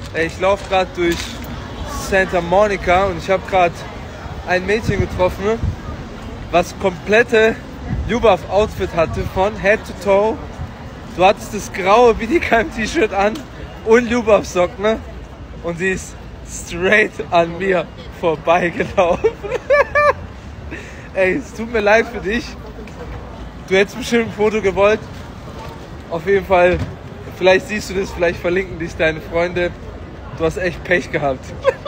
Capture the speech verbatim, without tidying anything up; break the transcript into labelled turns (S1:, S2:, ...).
S1: Ey, ich laufe gerade durch Santa Monica und ich habe gerade ein Mädchen getroffen, was komplette Ljubav-Outfit hatte, von Head to Toe. Du hattest das graue B D K M-T-Shirt an und Ljubav-Socken, ne? Und sie ist straight an mir vorbeigelaufen. Ey, es tut mir leid für dich. Du hättest bestimmt ein Foto gewollt. Auf jeden Fall, vielleicht siehst du das, vielleicht verlinken dich deine Freunde. Du hast echt Pech gehabt.